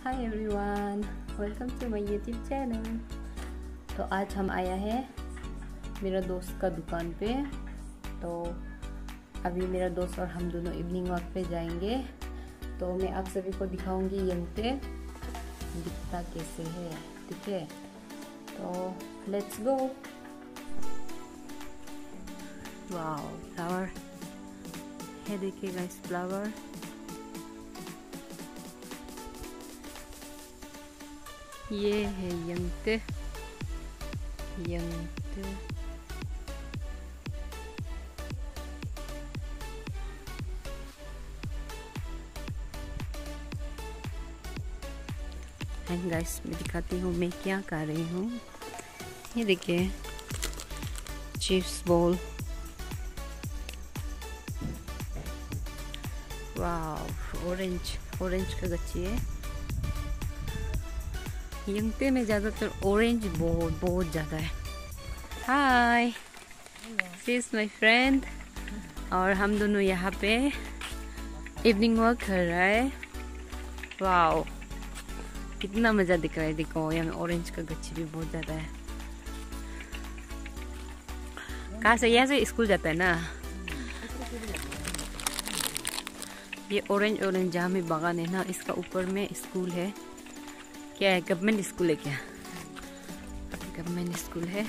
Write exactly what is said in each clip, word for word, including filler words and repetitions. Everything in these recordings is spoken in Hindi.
Hi everyone, welcome to my YouTube channel. तो आज हम आया है मेरा दोस्त का दुकान पे। तो अभी मेरा दोस्त और हम दोनों इवनिंग वॉक पे जाएंगे। तो मैं आप सभी को दिखाऊंगी यंगते दिखता कैसे है, ठीक है। तो लेट्स गो। वाओ, फ्लावर है, देखिए गाइस, फ्लावर। ये है यंगते यंगते एंड गाइस, मैं दिखाती हूँ मैं क्या कर रही हूँ। ये देखिए, chips ball. Wow, orange orange का गच्ची है। यंगते में ज़्यादातर ऑरेंज बहुत बहुत ज़्यादा है। Hi, this my friend. और हम दोनों यहाँ पे इवनिंग वॉक कर रहा है। वाओ, कितना मज़ा दिख रहा है। देखो, यहाँ ऑरेंज का गच्ची भी बहुत ज़्यादा है। कहाँ से? यहाँ से स्कूल जाता है ना। ये ऑरेंज ऑरेंज जहाँ में बागान है ना, इसका ऊपर में स्कूल है। क्या है? गवर्नमेंट स्कूल है क्या? गवर्नमेंट स्कूल है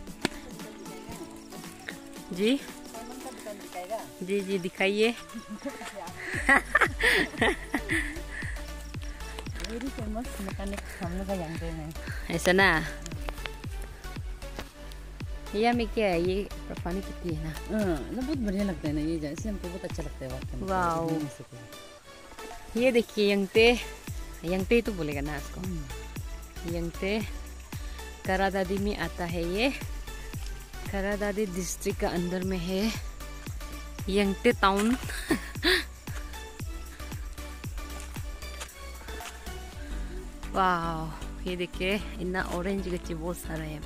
जी जी जी दिखाइए। वेरी फेमस मैकेनिक हम लोग का यंगते में। ऐसा ना। यह में क्या है? ये पानी कितनी है ना। हाँ, बहुत बढ़िया लगता है ना ये, जैसे हमको बहुत अच्छा लगता है। वाओ, ये देखिए यंगते यंगते तो बोलेगा ना इसको। यंगते करादादी में आता है। ये करादादी डिस्ट्रिक्ट का अंदर में है यंगते टाउन। वाह, ये देखिए, इतना ऑरेंज गच्ची बहुत सारा है।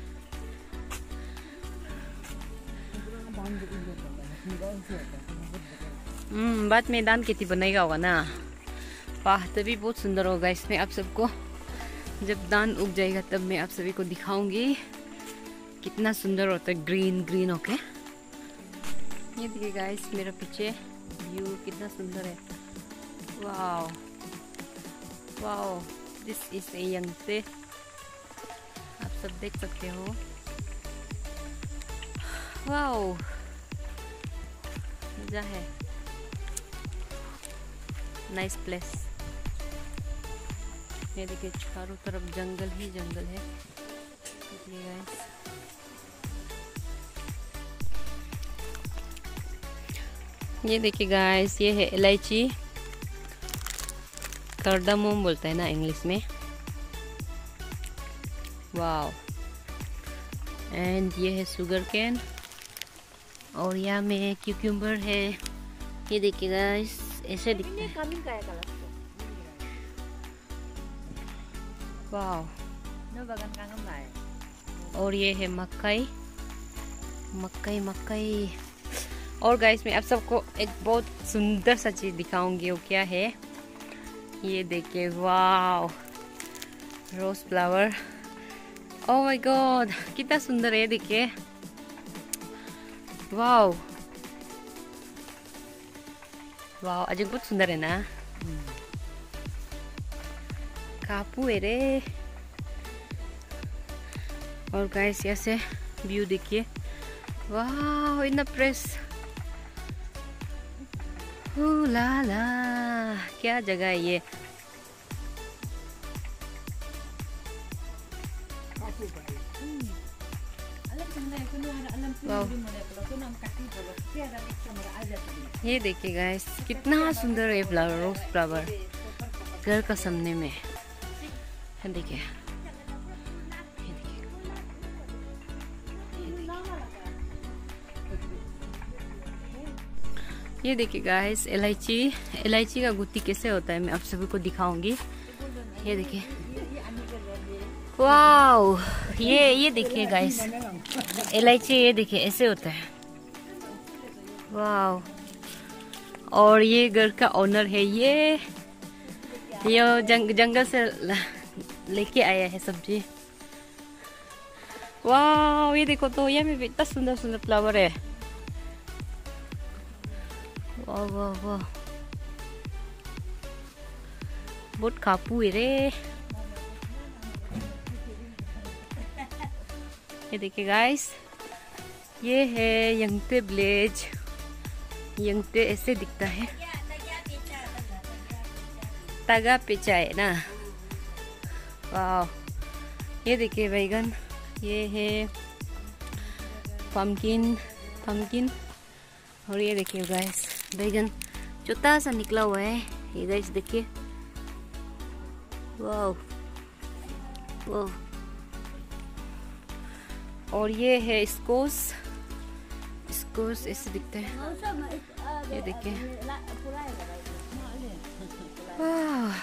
हम्म बाद में दान खेती बनाएगा होगा ना। वाह, तभी बहुत सुंदर होगा। इसमें आप सबको जब दान उग जाएगा तब मैं आप सभी को दिखाऊंगी कितना सुंदर होता है, ग्रीन ग्रीन होके। ये देखिए गाइस, मेरा पीछे व्यू कितना सुंदर है। Wow wow, this is a यंगते। आप सब देख सकते हो। वाओ, मजा है। Nice place. ये देखिए, चारों तरफ जंगल ही जंगल है। देखिए गाइस, ये देखिए गाइस, ये है इलायची। कार्डामोम बोलता है ना इंग्लिश में। वाओ, एंड ये है शुगर कैन। और यहाँ में क्यूक्यूम्बर है। ये देखिए गाइस, ऐसे दिखता है। वाओ, और ये है मकई मकई मकई। और गाइस, मैं आप सबको एक बहुत सुंदर सा चीज दिखाऊंगी। वो क्या है? ये देखिए, wow, rose flower. Oh my god, कितना सुंदर है। देखिए, वाओ वाओ, अजय बहुत सुंदर है ना। कापू है रे। और गाइस, ऐसे व्यू देखिए। वाह, इतना प्रेस। ला ला, क्या जगह है ये। ये देखिए गाइस, कितना सुंदर है फ्लावर, रोज फ्लावर घर का सामने में। देखिए, ये देखिए गाइस, इलायची इलायची का गुत्ती कैसे होता है मैं आप सभी को दिखाऊंगी। ये देखिए, वाओ, ये ये देखिए गाइस, इलायची ये देखिए ऐसे होता है। वाओ, और ये घर का ओनर है। ये ये जंग, जंगल से लेके आया है सब्जी। वाह, ये देखो तो ये में इतना सुंदर सुंदर फ्लावर है। वाह वाह वाह, बहुत कापू है रे। ये देखिए गाइस, ये है यंगते विलेज। यंगते ऐसे दिखता है, तागा पेचा है ना। वाह, ये देखिए बैगन, ये है पम्पकिन पम्पकिन और ये देखिए गाइस बैगन छोटा सा निकला हुआ है। ये गाइस देखिए, वाह वाह। और ये है स्कोस, स्कोस ऐसे दिखते हैं। ये देखिए, वाह,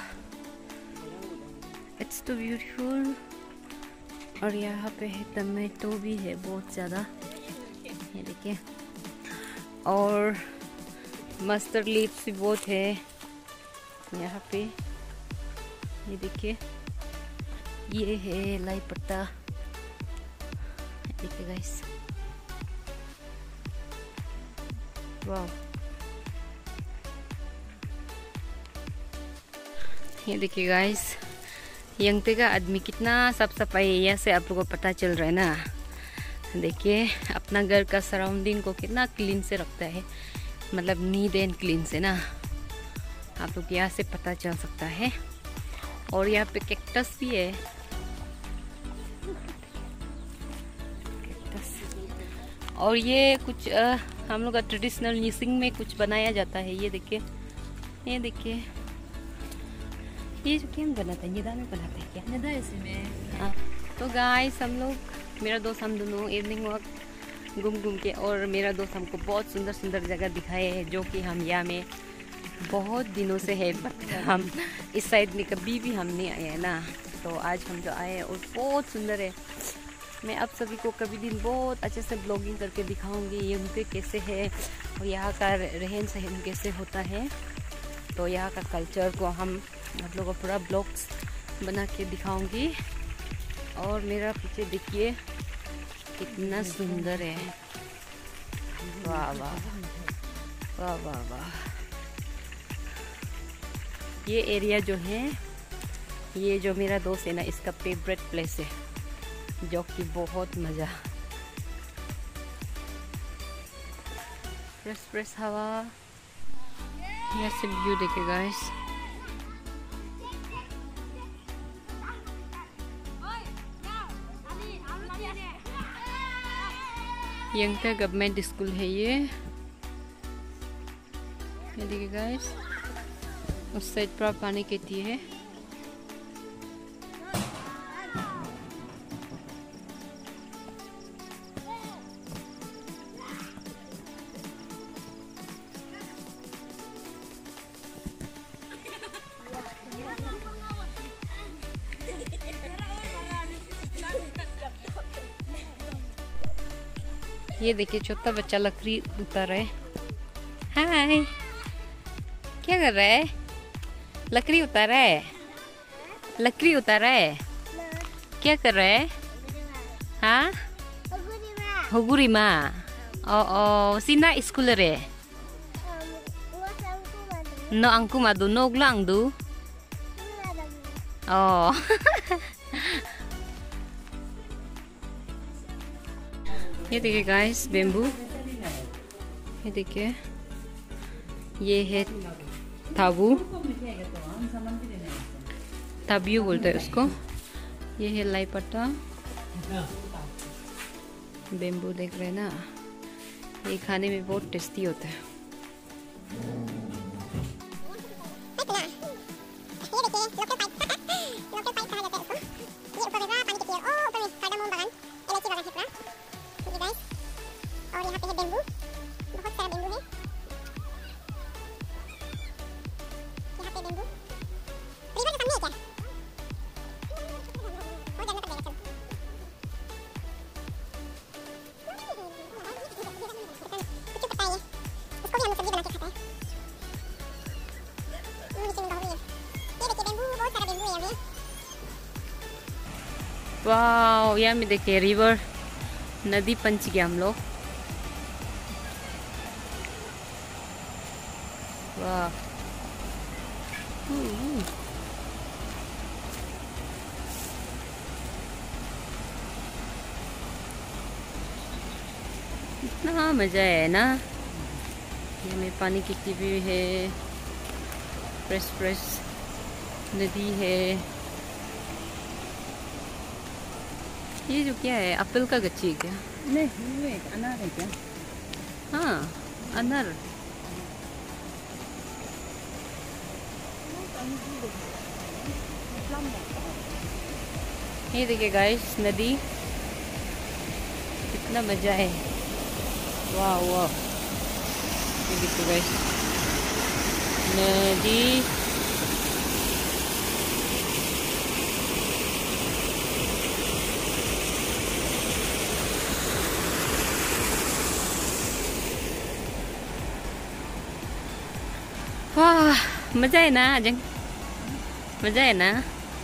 इट्स टू ब्यूटीफुल। और यहाँ पे है टमाटो भी है बहुत ज़्यादा, ये देखिए। और मस्टर्ड लीव्स भी बहुत है यहाँ पे, ये देखिए। ये है लाई पत्ता, देखिए गाइस, वाह। ये देखिए गाइस, यंगते का आदमी कितना साफ सफाई है, यहाँ से आप लोगों को पता चल रहा है ना। देखिए अपना घर का सराउंडिंग को कितना क्लीन से रखता है, मतलब नीट एंड क्लीन से ना, आप लोग यहाँ से पता चल सकता है। और यहाँ पे कैक्टस भी है, कैक्टस। और ये कुछ आ, हम लोग का ट्रेडिशनल न्यूसिंग में कुछ बनाया जाता है। ये देखिए, ये देखिए, ये जो क्या बनाते हैं, निदा में बनाते हैं क्या? निदा इसी में। हाँ, तो गाइस हम लोग, मेरा दोस्त, हम दोनों इवनिंग वक्त घूम घूम के, और मेरा दोस्त हमको बहुत सुंदर सुंदर जगह दिखाए हैं जो कि हम यहाँ में बहुत दिनों से है, बट हम इस साइड में कभी भी हम नहीं आए हैं ना। तो आज हम जो आए हैं और बहुत सुंदर है। मैं आप सभी को कभी दिन बहुत अच्छे से ब्लॉगिंग करके दिखाऊंगी ये उनके कैसे है और यहाँ का रहन सहन कैसे होता है। तो यहाँ का कल्चर को हम आप लोगों को पूरा ब्लॉग्स बना के दिखाऊंगी। और मेरा पीछे देखिए कितना सुंदर है, वाह वाह वाह वाह वाह। ये एरिया जो है, ये जो मेरा दोस्त है ना, इसका फेवरेट प्लेस है, जो कि बहुत मज़ा, फ्रेश फ्रेश हवा। यहाँ से व्यू देखिए गाइस, यंगते गवर्नमेंट स्कूल है ये। ये देखिए गाइस, उस साइड पर पानी कहती है। ये देखिए छोटा बच्चा लकड़ी उतार रहा है। हाय, क्या कर रहा है? लकड़ी उतार रहा है, लकड़ी उतार रहा है। क्या कर रहा है? हाँ, हुगुरी माँ। ओ ओ, सिना स्कूल रे। No angku madu, no glang du. Oh. ये देखिए गाइस, बेम्बू। ये देखिए, ये है थाबू, ताबियो बोलते हैं उसको। ये है लाई पट्टा, बेम्बू देख रहे हैं ना, ये खाने में बहुत टेस्टी होता है। और यहाँ पे है बेम्बू, बहुत सारा बेम्बू है। यहाँ पे बेम्बू रिवर के सामने है क्या? बहुत जानना पड़ेगा। चलो कुछ पता है, इसको भी हम लोग सब्जी बना के खाते हैं। हुई अभी। वाह, यहाँ में देखिए रिवर, नदी पंच गया हम लोग। वाह, हम्म, इतना मजा है ना। यहाँ में पानी कितनी भी है, फ्रेश फ्रेश नदी है। ये जो क्या है, एप्पल का गच्ची है क्या? नहीं, वो एक अनार है क्या? हाँ, अनार। ये देखिए गाइस, नदी, कितना मजा है। वाह वाह, ये देखिए गाइस, नदी। वाह, मजा है ना अजंग, मजा है ना।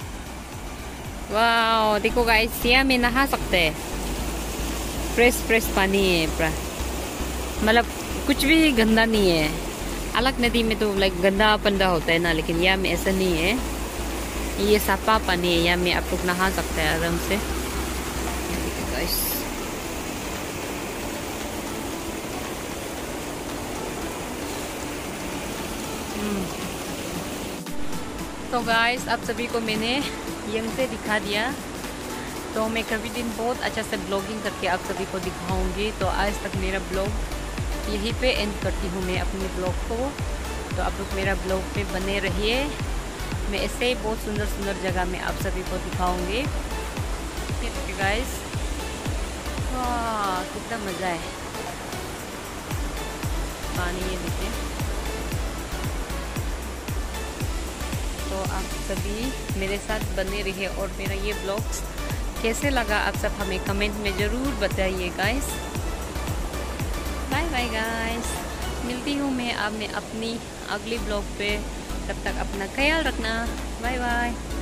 वाह, देखो गाइस, यहाँ में नहा सकते हैं। फ्रेश फ्रेश पानी है पूरा, मतलब कुछ भी गंदा नहीं है। अलग नदी में तो लाइक गंदा पंदा होता है ना, लेकिन यहाँ में ऐसा नहीं है। ये साफा पानी है, यहाँ में आप लोग नहा सकते हैं आराम से। गाइस, तो गाइस, आप सभी को मैंने यंग से दिखा दिया। तो मैं कभी दिन बहुत अच्छा से ब्लॉगिंग करके आप सभी को दिखाऊंगी। तो आज तक मेरा ब्लॉग यहीं पे एंड करती हूँ मैं अपने ब्लॉग को। तो आप लोग मेरा ब्लॉग पे बने रहिए। मैं ऐसे ही बहुत सुंदर सुंदर जगह में आप सभी को दिखाऊंगी। ठीक है गाइस, वाह कितना मज़ा है। पानी ये देखिए। तो आप सभी मेरे साथ बने रहिए और मेरा ये ब्लॉग कैसे लगा आप सब हमें कमेंट में ज़रूर बताइए गाइस। बाय बाय गाइस, मिलती हूँ मैं आप में अपनी अगली ब्लॉग पे। तब तक अपना ख्याल रखना। Bye bye.